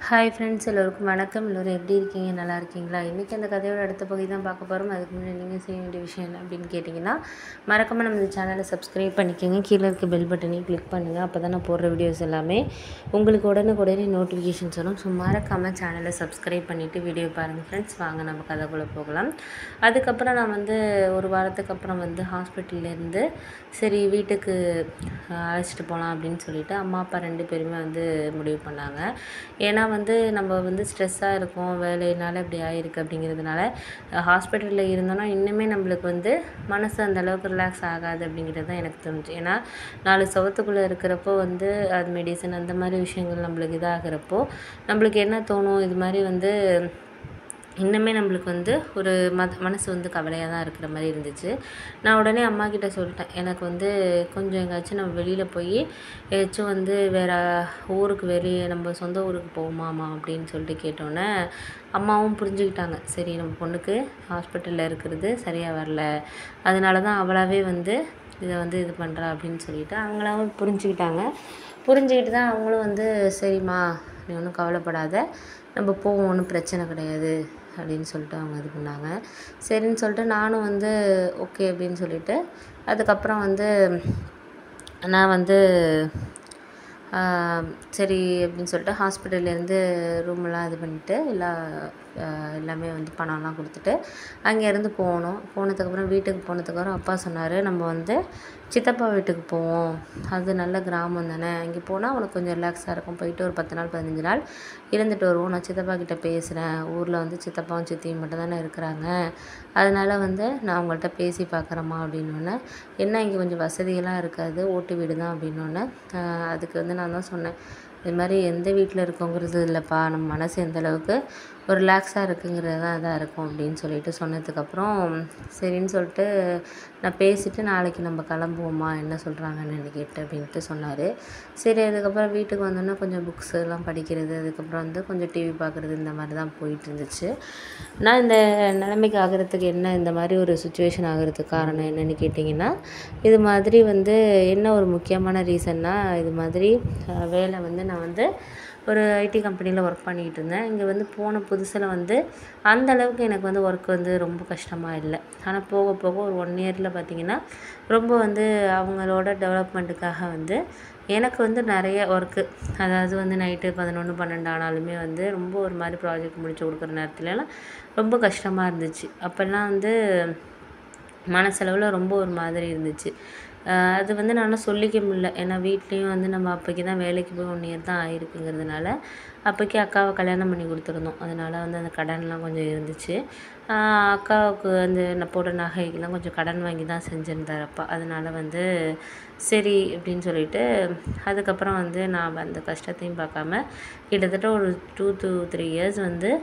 Hi friends, எல்லோருக்கும் வணக்கம். எல்லோரும் எப்படி இருக்கீங்க? நல்லா இருக்கீங்களா? இன்றைக்கி அந்த கதையோட அடுத்த பகுதி தான் பார்க்க போகிறோம். அதுக்கு முன்னாடி நீங்கள் செய்ய வேண்டிய விஷயம் என்ன அப்படின்னு கேட்டிங்கன்னா, மறக்காமல் நம்ம இந்த சேனலை சப்ஸ்கிரைப் பண்ணிக்கோங்க. கீழே இருக்க பெல் பட்டனையும் கிளிக் பண்ணுங்கள். அப்போ தான் நான் போடுற வீடியோஸ் எல்லாமே உங்களுக்கு உடனுக்குடனே நோட்டிஃபிகேஷன்ஸ் வரும். ஸோ மறக்காமல் சேனலை சப்ஸ்கிரைப் பண்ணிவிட்டு வீடியோ பாருங்கள் ஃப்ரெண்ட்ஸ். வாங்க நம்ம கதைக்குள்ளே போகலாம். அதுக்கப்புறம் நான் ஒரு வாரத்துக்கு அப்புறம் ஹாஸ்பிட்டல்லேருந்து சரி வீட்டுக்கு அழைச்சிட்டு போகலாம் அப்படின்னு சொல்லிட்டு அம்மா அப்பா 2 பேருமே முடிவு பண்ணாங்க. ஏன்னா நம்ம ஸ்ட்ரெஸ்ஸாக இருக்கோம், வேலையினால் இப்படி ஆகிருக்கு அப்படிங்கிறதுனால ஹாஸ்பிட்டலில் இருந்தோன்னா இன்னுமே நம்மளுக்கு மனசு அந்தளவுக்கு ரிலாக்ஸ் ஆகாது அப்படிங்கிறது தான் எனக்கு தோணுச்சு. ஏன்னா 4 சுவத்துக்குள்ளே இருக்கிறப்போ அது மெடிசன் அந்த மாதிரி விஷயங்கள் நம்மளுக்கு இதாகிறப்போ நம்மளுக்கு என்ன தோணும், இது மாதிரி இன்னுமே நம்மளுக்கு ஒரு மனசு கவலையாக தான் இருக்கிற மாதிரி இருந்துச்சு. நான் உடனே அம்மாக்கிட்ட சொல்லிட்டேன், எனக்கு கொஞ்சம் எங்கேயாச்சும் நம்ம வெளியில் போய் ஏதாச்சும் வேறு ஊருக்கு வெளியே நம்ம சொந்த ஊருக்கு போகுமாம்மா அப்படின்னு சொல்லிட்டு கேட்டோன்னே அம்மாவும் புரிஞ்சுக்கிட்டாங்க. சரி, நம்ம பொண்ணுக்கு ஹாஸ்பிட்டலில் இருக்கிறது சரியாக வரல, அதனால தான் அவளாகவே இதை இது பண்ணுறா அப்படின்னு சொல்லிட்டு அவங்களாவும் புரிஞ்சுக்கிட்டு தான் அவங்களும் சரிம்மா நீ ஒன்றும் கவலைப்படாத, நம்ம போவோம், ஒன்றும் பிரச்சனை கிடையாது அப்படின்னு சொல்லிட்டு அவங்க இது பண்ணாங்க. சரின்னு சொல்லிட்டு நானும் ஓகே அப்படின்னு சொல்லிவிட்டு அதுக்கப்புறம் நான் சரி அப்படின்னு சொல்லிட்டு ஹாஸ்பிட்டல்லேருந்து ரூமெல்லாம் இது பண்ணிவிட்டு எல்லாமே பணம்லாம் கொடுத்துட்டு அங்கேருந்து போனதுக்கப்புறம் வீட்டுக்கு போனதுக்கப்புறம் அப்பா சொன்னார், நம்ம சித்தப்பா வீட்டுக்கு போவோம், அது நல்ல கிராமம் தானே, அங்கே போனால் உனக்கு கொஞ்சம் ரிலாக்ஸாக இருக்கும், போயிட்டு ஒரு 10 நாள் 15 நாள் இருந்துட்டு வருவோம், நான் சித்தப்பா கிட்டே பேசுகிறேன், ஊரில் சித்தப்பாவும் சித்தியும் மட்டும் தானே இருக்கிறாங்க, அதனால் நான் அவங்கள்ட்ட பேசி பார்க்குறேம்மா அப்படின்னோடனே, என்ன இங்கே கொஞ்சம் வசதியெல்லாம் இருக்காது, ஓட்டு வீடு தான் அப்படின்னோடனே அதுக்கு நான் தான் சொன்னேன், இது மாதிரி எந்த வீட்டில் இருக்கோங்கிறது இல்லைப்பா, நம்ம மனசு எந்த அளவுக்கு ஒரு ரிலாக்ஸாக இருக்குங்கிறது தான் இதாக இருக்கும் அப்படின்னு சொல்லிட்டு சொன்னதுக்கப்புறம் சரின்னு சொல்லிட்டு நான் பேசிவிட்டு நாளைக்கு நம்ம கிளம்புவோம்மா, என்ன சொல்கிறாங்கன்னு கேட்டு அப்படின்ட்டு சொன்னார். சரி, அதுக்கப்புறம் வீட்டுக்கு வந்தோன்னே கொஞ்சம் புக்ஸ் எல்லாம் படிக்கிறது, அதுக்கப்புறம் கொஞ்சம் டிவி பார்க்குறது, இந்த மாதிரி தான் போயிட்டு இருந்துச்சு. நான் இந்த நிலைமைக்கு ஆகிறதுக்கு என்ன, இந்த மாதிரி ஒரு சுச்சுவேஷன் ஆகிறதுக்கு காரணம் என்னென்னு கேட்டிங்கன்னா, இது மாதிரி என்ன ஒரு முக்கியமான ரீசன்னா, இது மாதிரி வேலை நான் ஒரு ஐடி கம்பெனியில் ஒர்க் பண்ணிக்கிட்டு இருந்தேன். இங்கே போன புதுசில் அந்த அளவுக்கு எனக்கு ஒர்க் ரொம்ப கஷ்டமாக இல்லை. ஆனால் போக போக ஒரு 1 இயரில் பார்த்திங்கன்னா ரொம்ப அவங்களோட டெவலப்மெண்ட்டுக்காக எனக்கு நிறைய ஒர்க்கு, அதாவது நைட்டு 11 12 ஆனாலுமே ரொம்ப ஒரு மாதிரி ப்ராஜெக்ட் முடிச்சு கொடுக்குற நேரத்துலலாம் ரொம்ப கஷ்டமாக இருந்துச்சு. அப்போல்லாம் மனசளவில் ரொம்ப ஒரு மாதிரி இருந்துச்சு. அது நானும் சொல்லிக்க முடியல. ஏன்னா வீட்லேயும் நம்ம அப்போக்கி தான் வேலைக்கு போய் 1 இயர் தான் ஆகிருக்குங்கிறதுனால அப்போக்கி அக்காவை கல்யாணம் பண்ணி கொடுத்துருந்தோம். அதனால் அந்த கடன்லாம் கொஞ்சம் இருந்துச்சு. அக்காவுக்கு நான் போட்ட நகைக்கெலாம் கொஞ்சம் கடன் வாங்கி தான் செஞ்சுருந்தார் அப்பா. அதனால் சரி அப்படின்னு சொல்லிட்டு அதுக்கப்புறம் நான் அந்த கஷ்டத்தையும் பார்க்காம கிட்டத்தட்ட ஒரு 2 to 3 இயர்ஸ்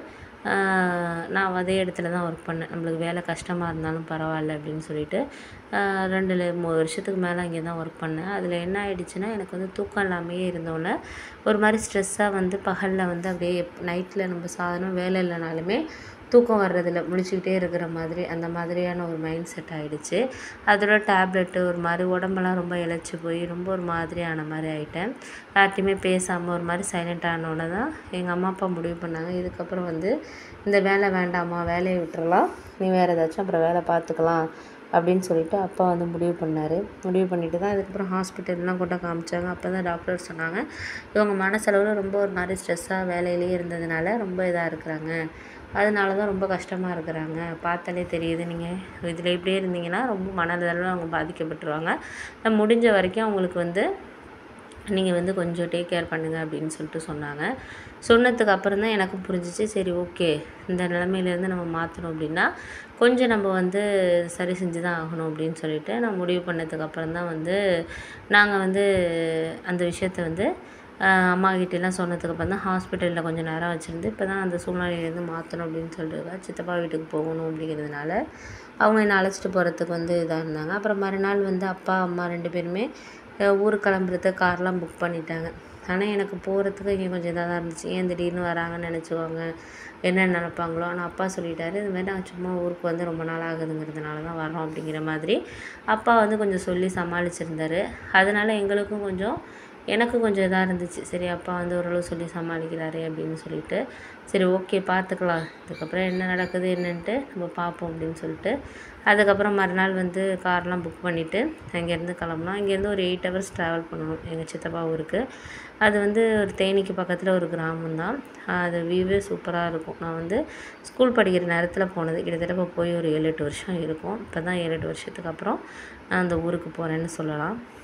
நான் அதே இடத்துல தான் ஒர்க் பண்ணேன். நம்மளுக்கு வேலை கஷ்டமாக இருந்தாலும் பரவாயில்ல அப்படின்னு சொல்லிட்டு 2 3 வருஷத்துக்கு மேலே அங்கே தான் ஒர்க் பண்ணேன். அதில் என்ன ஆகிடுச்சுன்னா, எனக்கு தூக்கம் இல்லாமையே இருந்தோன்னே ஒரு மாதிரி ஸ்ட்ரெஸ்ஸாக பகலில் அப்படியே நைட்டில் நம்ம சாதாரண வேலை இல்லைனாலுமே தூக்கம் வர்றதில்ல, முழிச்சுக்கிட்டே இருக்கிற மாதிரி அந்த மாதிரியான ஒரு மைண்ட் செட் ஆகிடுச்சு. அதோட டேப்லெட்டு ஒரு மாதிரி உடம்பெல்லாம் ரொம்ப இளைச்சி போய் ரொம்ப ஒரு மாதிரியான மாதிரி ஆகிட்டேன். யார்கிட்டையுமே பேசாமல் ஒரு மாதிரி சைலண்ட் ஆனோடனே தான் எங்கள் அம்மா அப்பா முடிவு பண்ணாங்க, இதுக்கப்புறம் இந்த வேலை வேண்டாமா, வேலையை விட்டுறலாம், நீ வேறு ஏதாச்சும் அப்புறம் வேலை பார்த்துக்கலாம் அப்படின்னு சொல்லிட்டு அப்பா முடிவு பண்ணார். முடிவு பண்ணிவிட்டு தான் அதுக்கப்புறம் ஹாஸ்பிட்டல்லாம் கொண்டு காமிச்சாங்க. அப்போ தான் டாக்டர் சொன்னாங்க, இவங்க மனசளவில் ரொம்ப ஒரு மாதிரி ஸ்ட்ரெஸ்ஸாக வேலையிலே இருந்ததுனால ரொம்ப இதாக இருக்கிறாங்க, அதனால தான் ரொம்ப கஷ்டமாக இருக்கிறாங்க, பார்த்தாலே தெரியுது, நீங்கள் இதில் இப்படியே இருந்தீங்கன்னா ரொம்ப மனதளவில் அவங்க பாதிக்கப்பட்டுருவாங்க, முடிஞ்ச வரைக்கும் அவங்களுக்கு நீங்கள் கொஞ்சம் டேக் கேர் பண்ணுங்கள் அப்படின்னு சொல்லிட்டு சொன்னாங்க. சொன்னதுக்கு அப்புறம் தான் எனக்கும் புரிஞ்சிச்சு, சரி ஓகே, இந்த நிலமையிலேருந்து நம்ம மாற்றணும் அப்படின்னா கொஞ்சம் நம்ம சரி செஞ்சு தான் ஆகணும் அப்படின்னு சொல்லிட்டு நான் முடிவு பண்ணதுக்கப்புறம் தான் நாங்கள் அந்த விஷயத்தை அம்மாக்கிட்டெல்லாம் சொன்னதுக்கப்புறம் தான் ஹாஸ்பிட்டலில் கொஞ்சம் நேரம் வச்சுருந்து இப்போ தான் அந்த சூழ்நிலையிலேருந்து மாற்றணும் அப்படின்னு சொல்லிட்டு சித்தப்பா வீட்டுக்கு போகணும் அப்படிங்கிறதுனால அவங்க என்னை அழைச்சிட்டு போகிறதுக்கு இதாக இருந்தாங்க. அப்புறம் மறுநாள் அப்பா அம்மா 2 பேருமே ஊருக்கு கிளம்புறதுக்கு கார்லாம் புக் பண்ணிட்டாங்க. ஆனால் எனக்கு போகிறதுக்கு இங்கே கொஞ்சம் இதாக தான் இருந்துச்சு, ஏன் திடீர்னு வராங்கன்னு நினச்சிக்குவாங்க, என்ன நினப்பாங்களோ. ஆனால் அப்பா சொல்லிட்டாரு, இதுமாதிரி நாங்கள் சும்மா ஊருக்கு ரொம்ப நாள் ஆகுதுங்கிறதுனால தான் வரோம் அப்படிங்கிற மாதிரி அப்பா கொஞ்சம் சொல்லி சமாளிச்சிருந்தார். அதனால் எங்களுக்கும் கொஞ்சம் எனக்கு கொஞ்சம் இதாக இருந்துச்சு. சரி அப்பா வந்து ஓரளவு சொல்லி சமாளிக்கிறாரே அப்படின்னு சொல்லிட்டு, சரி ஓகே பார்த்துக்கலாம். இதுக்கப்புறம் என்ன நடக்குது என்னன்ட்டு நம்ம பார்ப்போம் அப்படின்னு சொல்லிட்டு, அதுக்கப்புறம் மறுநாள் வந்து கார்லாம் புக் பண்ணிவிட்டு அங்கேருந்து கிளம்புனோம். இங்கேருந்து ஒரு 8 ஹவர்ஸ் ட்ராவல் பண்ணணும் எங்கள் சித்தப்பா ஊருக்கு. அது வந்து ஒரு தேனிக்கு பக்கத்தில் ஒரு கிராமம் தான். அது வியூவே சூப்பராக இருக்கும். நான் வந்து ஸ்கூல் படிக்கிற நேரத்தில் போனது. கிட்டத்தட்ட இப்போ போய் ஒரு 7, 8 வருஷம் இருக்கும். இப்போ தான் 7, 8 வருஷத்துக்கு அப்புறம் நான் அந்த ஊருக்கு போகிறேன்னு சொல்லலாம்.